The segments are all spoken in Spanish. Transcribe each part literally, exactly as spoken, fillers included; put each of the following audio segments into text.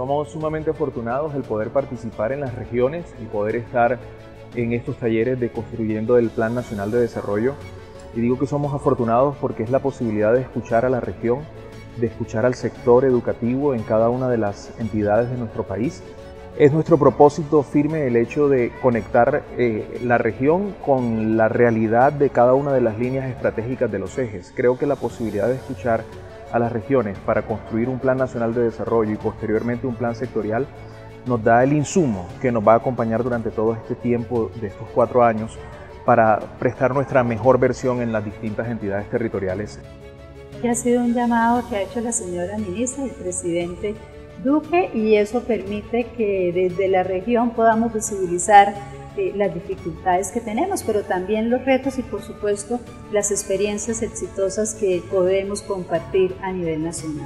Somos sumamente afortunados el poder participar en las regiones y poder estar en estos talleres de Construyendo el Plan Nacional de Desarrollo. Y digo que somos afortunados porque es la posibilidad de escuchar a la región, de escuchar al sector educativo en cada una de las entidades de nuestro país. Es nuestro propósito firme el hecho de conectar eh, la región con la realidad de cada una de las líneas estratégicas de los ejes. Creo que la posibilidad de escuchar a las regiones para construir un plan nacional de desarrollo y posteriormente un plan sectorial nos da el insumo que nos va a acompañar durante todo este tiempo de estos cuatro años para prestar nuestra mejor versión en las distintas entidades territoriales. Ha sido un llamado que ha hecho la señora ministra y el presidente Duque, y eso permite que desde la región podamos visibilizar eh, las dificultades que tenemos, pero también los retos y por supuesto las experiencias exitosas que podemos compartir a nivel nacional.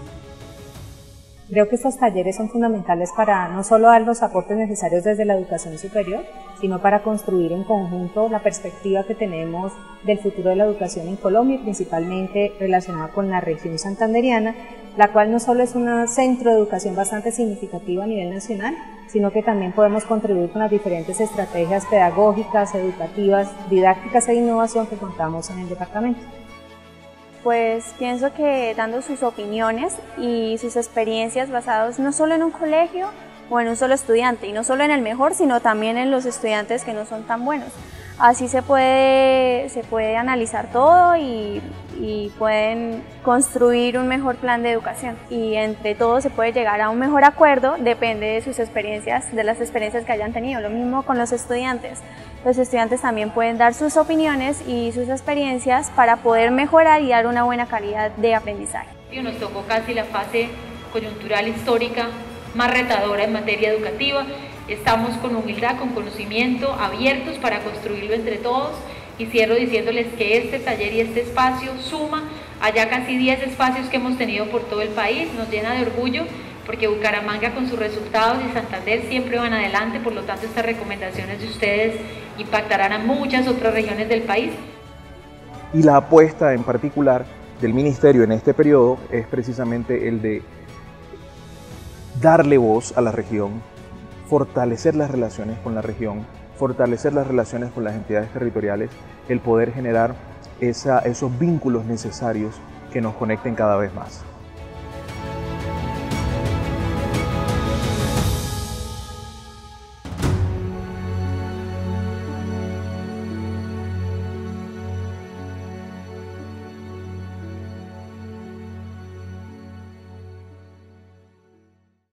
Creo que estos talleres son fundamentales para no solo dar los aportes necesarios desde la educación superior, sino para construir en conjunto la perspectiva que tenemos del futuro de la educación en Colombia, principalmente relacionada con la región santandereana, la cual no solo es un centro de educación bastante significativo a nivel nacional, sino que también podemos contribuir con las diferentes estrategias pedagógicas, educativas, didácticas e innovación que contamos en el departamento. Pues pienso que dando sus opiniones y sus experiencias basados no solo en un colegio o en un solo estudiante, y no solo en el mejor, sino también en los estudiantes que no son tan buenos. Así se puede, se puede analizar todo y, y pueden construir un mejor plan de educación. Y entre todos se puede llegar a un mejor acuerdo, depende de sus experiencias, de las experiencias que hayan tenido. Lo mismo con los estudiantes. Los estudiantes también pueden dar sus opiniones y sus experiencias para poder mejorar y dar una buena calidad de aprendizaje. Nos tocó casi la fase coyuntural histórica más retadora en materia educativa. Estamos con humildad, con conocimiento, abiertos para construirlo entre todos, y cierro diciéndoles que este taller y este espacio suma a ya casi diez espacios que hemos tenido por todo el país. Nos llena de orgullo porque Bucaramanga con sus resultados y Santander siempre van adelante, por lo tanto estas recomendaciones de ustedes impactarán a muchas otras regiones del país. Y la apuesta en particular del Ministerio en este periodo es precisamente el de darle voz a la región, fortalecer las relaciones con la región, fortalecer las relaciones con las entidades territoriales, el poder generar esa, esos vínculos necesarios que nos conecten cada vez más.